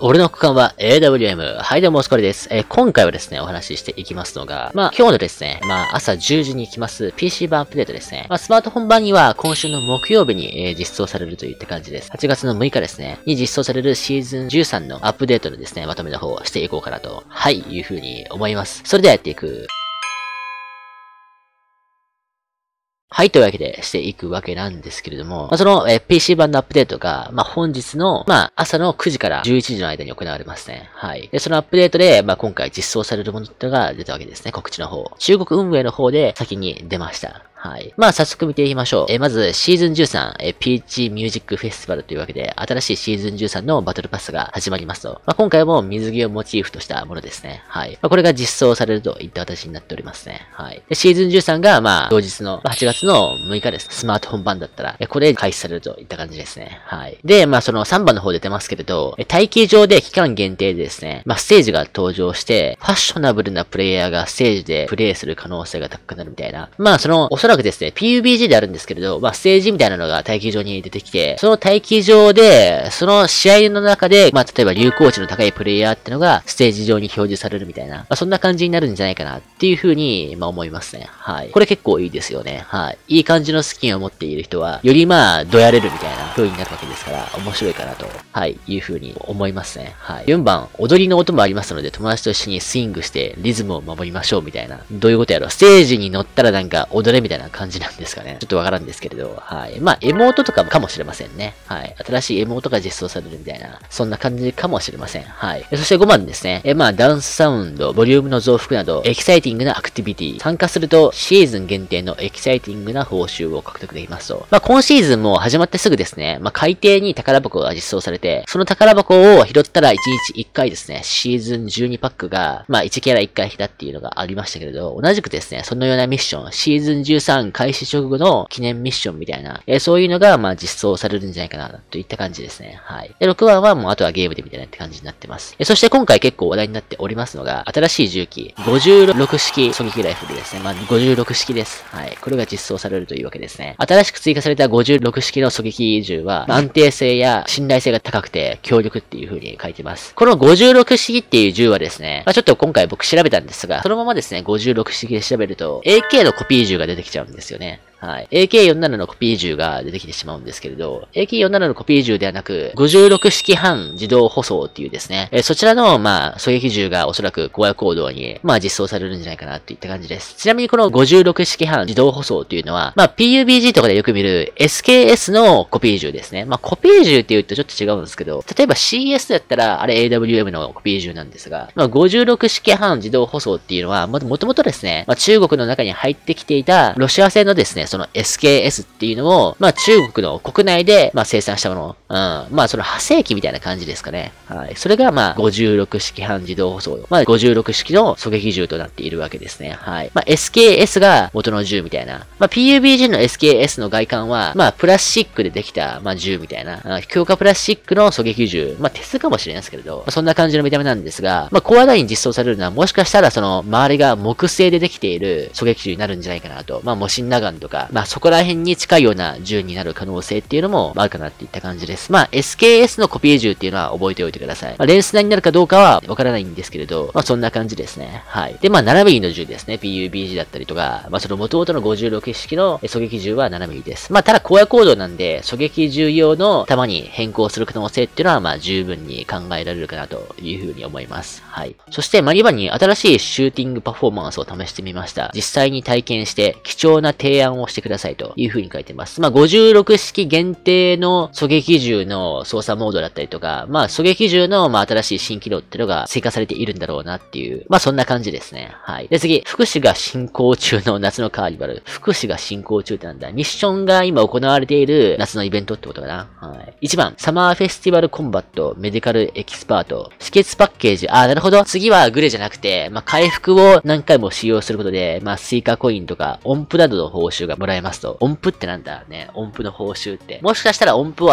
俺の区間は AWM。はい、どうも、お疲れです。今回はですね、お話ししていきますのが、今日のですね、朝10時に行きます PC 版アップデートですね。スマートフォン版には今週の木曜日に、実装されるといった感じです。8月の6日ですね、に実装されるシーズン13のアップデートのですね、まとめの方をしていこうかなと、はい、いう風に思います。それではやっていく。はい、というわけでしていくわけなんですけれども、その、PC 版のアップデートが、本日の、朝の9時から11時の間に行われますね。はい。で、そのアップデートで、今回実装されるものってのが出たわけですね。告知の方。中国運営の方で先に出ました。はい。早速見ていきましょう。まず、シーズン13、Peach Music Festival というわけで、新しいシーズン13のバトルパスが始まりますと。今回も水着をモチーフとしたものですね。はい。これが実装されるといった形になっておりますね。はい。で、シーズン13が、同日の8月の6日です。スマートフォン版だったら、これ開始されるといった感じですね。はい。で、その3番の方で出ますけれど、待機場で期間限定でですね、ステージが登場して、ファッショナブルなプレイヤーがステージでプレイする可能性が高くなるみたいな。おそらくですね、PUBG であるんですけれど、ステージみたいなのが待機場に出てきて、その待機場で、その試合の中で、例えば流行値の高いプレイヤーってのが、ステージ上に表示されるみたいな、そんな感じになるんじゃないかなっていう風に、思いますね。はい。これ結構いいですよね。はい。いい感じのスキンを持っている人は、よりどやれるみたいな風になるわけですから、面白いかなと、はい、いう風に思いますね。はい。4番、踊りの音もありますので、友達と一緒にスイングして、リズムを守りましょうみたいな。どういうことやろう。ステージに乗ったらなんか踊れみたいな感じなんですかね。ちょっとわからんですけれど、はい。エモートとかかもしれませんね。はい。新しいエモートが実装されるみたいな、そんな感じかもしれません。はい。そして5番ですね。ダンスサウンド、ボリュームの増幅など、エキサイティングなアクティビティ。参加すると、シーズン限定のエキサイティングな報酬を獲得できますと。今シーズンも始まってすぐですね、海底に宝箱が実装されて、その宝箱を拾ったら1日1回ですね、シーズン12パックが、1キャラ1回引いたっていうのがありましたけれど、同じくですね、そのようなミッション、シーズン13開始直後の記念ミッションみたいな、そういうのが、実装されるんじゃないかな、といった感じですね。はい。で、6番はもうあとはゲームでみたいなって感じになってます。そして今回結構話題になっておりますのが、新しい銃器、56式狙撃ライフルですね。56式です。はい。これが実装されるというわけですね。新しく追加された56式の狙撃銃は、安定性や信頼性が高くて強力っていう風に書いてます。この56式っていう銃はですね、ちょっと今回僕調べたんですが、そのままですね、56式で調べると、AK のコピー銃が出てきちゃうんですよね。はい。AK47 のコピー銃が出てきてしまうんですけれど、AK47 のコピー銃ではなく、56式半自動舗装っていうですね、そちらの、狙撃銃がおそらく荒野行動に、実装されるんじゃないかなといった感じです。ちなみにこの56式半自動舗装っていうのは、PUBG とかでよく見る SKS のコピー銃ですね。コピー銃って言うとちょっと違うんですけど、例えば CS だったら、あれ AWM のコピー銃なんですが、56式半自動舗装っていうのは、もともとですね、中国の中に入ってきていたロシア製のですね、その SKS っていうのを、中国の国内で、生産したもの。その派生機みたいな感じですかね。はい。それが、56式半自動舗装。56式の狙撃銃となっているわけですね。はい。SKS が元の銃みたいな。PUBG の SKS の外観は、プラスチックでできた、銃みたいな。強化プラスチックの狙撃銃。鉄かもしれないですけれど、そんな感じの見た目なんですが、コアライン実装されるのは、もしかしたらその、周りが木製でできている狙撃銃になるんじゃないかなと。モシンナガンとか、そこら辺に近いような銃になる可能性っていうのもあるかなっていった感じです。SKS のコピー銃っていうのは覚えておいてください。レンスナになるかどうかはわからないんですけれど、そんな感じですね。はい。で、7ミリの銃ですね。PUBG だったりとか、その元々の56式の狙撃銃は7ミリです。ただ荒野行動なんで、狙撃銃用の弾に変更する可能性っていうのは、十分に考えられるかなというふうに思います。はい。そして、2番に新しいシューティングパフォーマンスを試してみました。実際に体験して、貴重な提案をしてくださいという風に書いてます。56式限定の狙撃銃の操作モードだったりとか、狙撃銃の新しい新機能っていうのが追加されているんだろうなっていう、そんな感じですね。はい。で、次、福祉が進行中の夏のカーニバル。福祉が進行中ってなんだ。ミッションが今行われている夏のイベントってことかな。はい。1番、サマーフェスティバルコンバット、メディカルエキスパート。止血パッケージ。なるほど。次はグレじゃなくて、回復を何回も使用することで、スイカコインとか音符などの報酬がもらえますと。音符ってなんだね。音符の報酬って。もしかしたら音符を集めて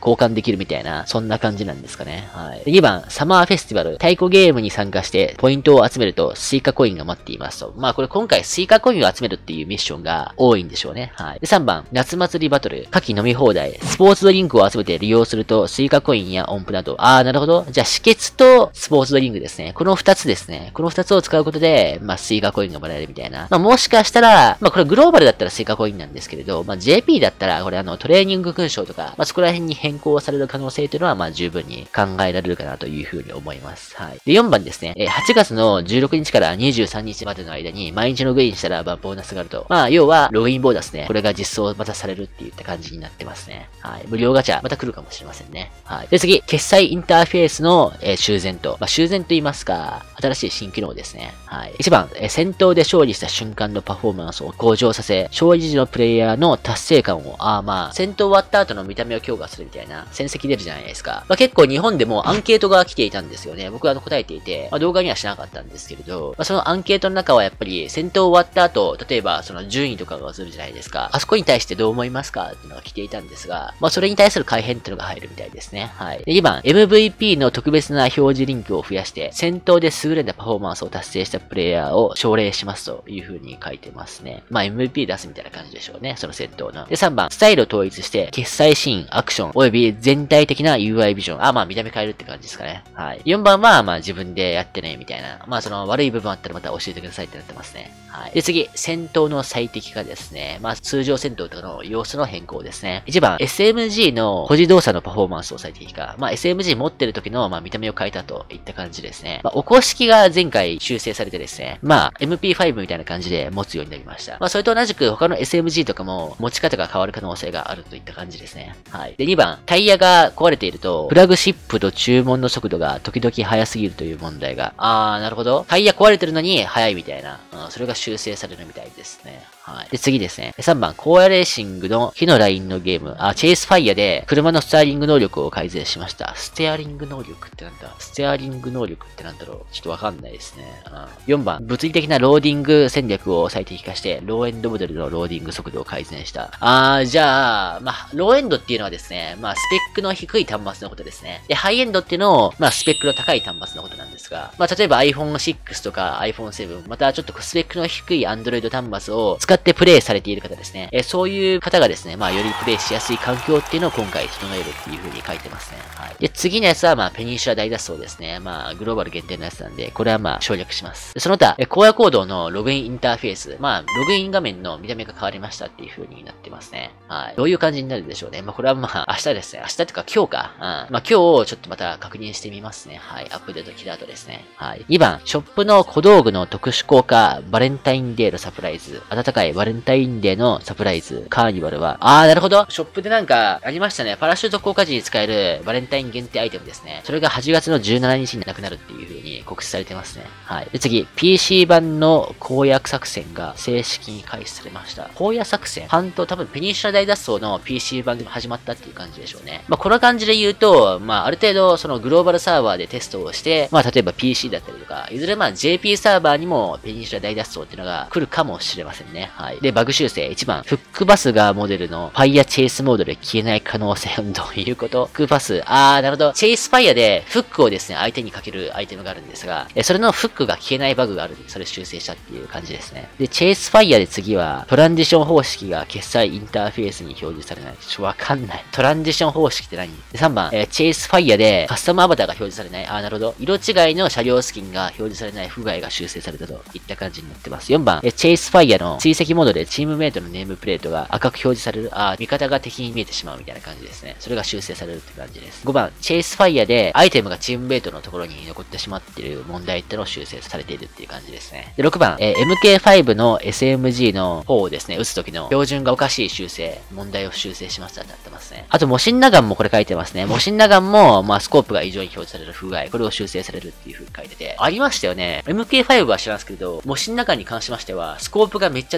交換できるみたいな、そんな感じなんですかね。はい。で2番、サマーフェスティバル。太鼓ゲームに参加してポイントを集めるとスイカコインが待っていますと。まあこれ今回スイカコインを集めるっていうミッションが多いんでしょうね。はい。で3番、夏祭りバトル。夏季飲み放題。スポーツドリンクを集めて利用するとスイカコインや音符など。なるほど。じゃあ止血とスポーツドリンクですね。この2つですね。この2つを使うことで、まあスイカコインがもらえるみたいな。まあもしかしたら、まあこれグローバルだったらスイカコインなんですけれど、まあ JP だったらこれトレーニング勲章とか、まあそこら辺に変更される可能性というのはまあ十分に考えられるかなというふうに思います。はい。で4番ですね。8月の16日から23日までの間に毎日ログインしたらボーナスがあると。まあ要はログインボーナスね。これが実装またされるっていった感じになってますね。はい。無料ガチャまた来るかもしれませんね。はい。で次、決済インターフェースの、修繕と。まあ修繕と言いますか、新しい新機能ですね。はい。1番、戦闘で勝利した瞬間のパフォーマンスを向上させ、勝利時のプレイヤーの達成感を、まあ、戦闘終わった後の見た目を強化するみたいな戦績出るじゃないですか。まあ結構日本でもアンケートが来ていたんですよね。僕は答えていて、まあ動画にはしなかったんですけれど、まあそのアンケートの中はやっぱり戦闘終わった後、例えばその順位とかが映るじゃないですか。あそこに対してどう思いますかっていうのが来ていたんですが、まあそれに対する改変っていうのが入るみたいですね。はい。で2番、MVP の特別な表示リンクを増やして、戦闘で優れたパフォーマンスを達成したプレイヤーを奨励しますという風に書いてますね。まあ MVP 出すみたいな感じでしょうね。その戦闘の。で3番、スタイルを統一して、決済シーン、アクション、および全体的な UI ビジョン。まあ見た目変えるって感じですかね。はい。4番は、まあ自分でやってね、みたいな。まあその悪い部分あったらまた教えてくださいってなってますね。はい。で次、戦闘の最適化ですね。まあ通常戦闘とかの様子の変更ですね。1番、SMG の保持動作のパフォーマンスを最適化。まあ SMG 持ってる時の、まあ見た目を変えたといった感じですね。まあお公式が前回修正されてですね。まあ MP5 みたいな感じで持つようになりました。まあそれと同じく他の SMG とかも持ち方が変わる可能性があるといった感じですね。はい。で2番、タイヤが壊れていると、フラグシップと注文の速度が時々速すぎるという問題が。なるほど。タイヤ壊れてるのに速いみたいな。それが修正されるみたいですね。はい。で、次ですね。3番、荒野レーシングの火のラインのゲーム。チェイスファイヤで車のステアリング能力を改善しました。ステアリング能力ってなんだ？ステアリング能力ってなんだろう？ちょっとわかんないですね。4番、物理的なローディング戦略を最適化して、ローエンドモデルのローディング速度を改善した。じゃあ、まあ、ローエンドっていうのはですね、まあ、スペックの低い端末のことですね。で、ハイエンドっていうのを、まあ、スペックの高い端末のことなんですが、まあ、例えば iPhone6 とか iPhone7、またちょっとスペックの低い Android 端末を使ってプレイされている方ですね。そういう方がですね、まあ、よりプレイしやすい環境っていうのを今回整えるっていう風に書いてますね。はい。で、次のやつは、まあ、ペニンシュラ大脱走ですね。まあ、グローバル限定のやつなんで、これはまあ、省略します。その他、荒野行動のログインインターフェース。まあ、ログイン画面の見た目が変わりましたっていう風になってますね。はい。どういう感じになるでしょうね。まあ、これはまあ、明日ですね。明日というか今日か。まあ、今日ちょっとまた確認してみますね。はい。アップデート来た後ですね。はい。2番、ショップの小道具の特殊効果、バレンタインデーのサプライズ。暖かいバレンタインデーのサプライズ。カーニバルは、なるほど。ショップでなんか、ありましたね。パラシュート効果時に使えるバレンタイン限定アイテムですね。それが8月の17日になくなるっていう風に告知されてますね。はい。で、次、PC 版の公約作戦が正式に開始されました。公約作戦多分ペニンシュラ大脱走の PC 版でも始まったっていう感じでしょうね。まあ、この感じで言うと、まあ、ある程度、そのグローバルサーバーでテストをして、まあ、例えば PC だったりとか、いずれまあ JP サーバーにもペニンシュラ大脱走っていうのが来るかもしれませんね。はい。で、バグ修正1番、フックバスがモデルのファイヤーチェイスモードで消えない可能性。どういうこと？フックバス。なるほど。チェイスファイヤーでフックをですね、相手にかけるアイテムがあるんですが、それのフックが消えないバグがあるんで、それ修正したっていう感じですね。で、チェイスファイヤーで次は、トランジション方式が決済インターフェースに表示されない。わかんない。トランジション方式って何？で、3番、チェイスファイヤーでカスタムアバターが表示されない。なるほど。色違いの車両スキンが表示されない不具合が修正されたといった感じになってます。4番、チェイスファイヤーの追跡モードでチームメイトのネームプレートが赤く表示される。味方が敵に見えてしまうみたいな感じですね。それが修正されるって感じです。5番、チェイスファイヤーでアイテムがチームメイトのところに残ってしまっている問題ってのを修正されているっていう感じですね。で、6番、MK5 の SMG の方をですね、撃つ時の標準がおかしい修正、問題を修正しましたってなってますね。あと、モシンナガンもこれ書いてますね。モシンナガンも、まあ、スコープが異常に表示される不具合、これを修正されるっていう風に書いてて、ありましたよね。MK5 は知らんすけど、モシンナガンに関しましては、スコープがめっちゃず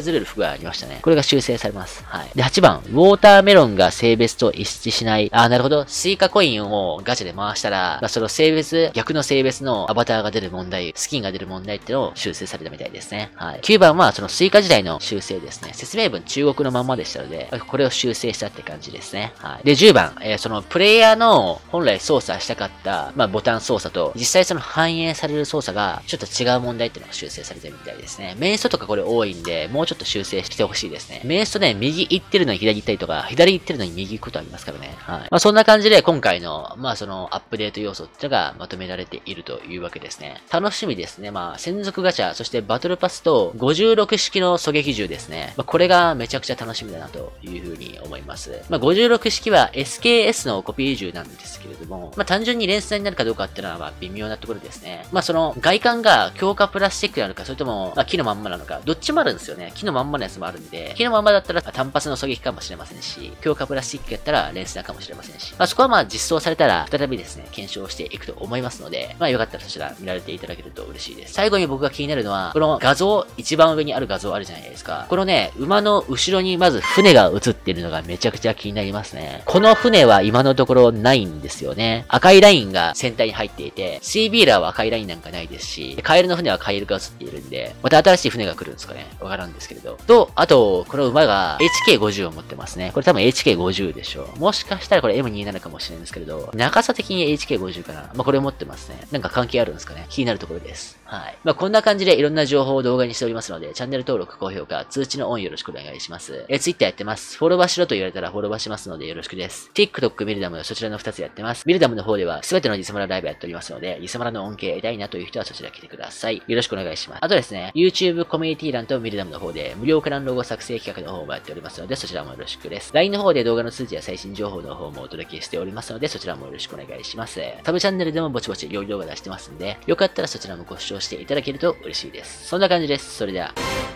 崩れる不具合ありましたね。これが修正されます。はい。で、8番、ウォーターメロンが性別と一致しない。なるほど。スイカコインをガチャで回したら、その性別、逆の性別のアバターが出る問題、スキンが出る問題っていうのを修正されたみたいですね。はい。9番は、そのスイカ時代の修正ですね。説明文中国のまんまでしたので、これを修正したって感じですね。はい。で、10番、そのプレイヤーの本来操作したかった、ボタン操作と、実際その反映される操作が、ちょっと違う問題っていうのが修正されてるみたいですね。メインストとかこれ多いんで、もうちょっと修正してほしいですね。メインストね、右行ってるのに左行ったりとか、左行ってるのに右行くことありますからね。はい。そんな感じで今回の、そのアップデート要素っていうのがまとめられているというわけですね。楽しみですね。専属ガチャ、そしてバトルパスと56式の狙撃銃ですね。これがめちゃくちゃ楽しみだなというふうに思います。56式は SKS のコピー銃なんですけれども、単純に連鎖になるかどうかっていうのは微妙なところですね。その外観が強化プラスチックなのか、それとも、木のまんまなのか、どっちもあるんですよね。木のまんまのやつもあるんで、木のまんまだったら単発の狙撃かもしれませんし、強化プラスチックやったら連鎖かもしれませんし、そこは実装されたら再びですね、検証していくと思いますので、よかったらそちら見られていただけると嬉しいです。最後に僕が気になるのは、この画像、一番上にある画像あるじゃないですか。このね、馬の後ろにまず船が映っているのがめちゃくちゃ気になりますね。この船は今のところないんですよね。赤いラインが船体に入っていて、シービーラーは赤いラインなんかないですし、カエルの船はカエルが映っているんで、また新しい船が来るんですかね。わからんですけれど。と、あと、この馬が HK50 を持ってますね。これ多分 HK50 でしょう。もしかしたらこれ M27 かもしれないんですけれど、長さ的に HK50 かな。これを持ってますね。なんか関係あるんですかね。気になるところです。はい。こんな感じでいろんな情報を動画にしておりますので、チャンネル登録、高評価、通知のオンよろしくお願いします。Twitter やってます。フォローバーしろと言われたらフォローバーしますのでよろしくです。TikTok、ミルダム、そちらの2つやってます。ミルダムの方では全てのリサマラライブやっておりますので、リサマラの恩恵得たいなという人はそちら来てください。よろしくお願いします。あとですね、YouTube コミュニティ欄とミルダムの方で無料クランロゴ作成企画の方もやっておりますので、そちらもよろしくです。LINE の方で動画の通知や最新情報の方もお届けしておりますので、そちらもよろしくお願いします。サブチャンネルでもぼちぼち料理動画出してますんで、よかったらそちらもご視聴していただけると嬉しいです。そんな感じです。それでは。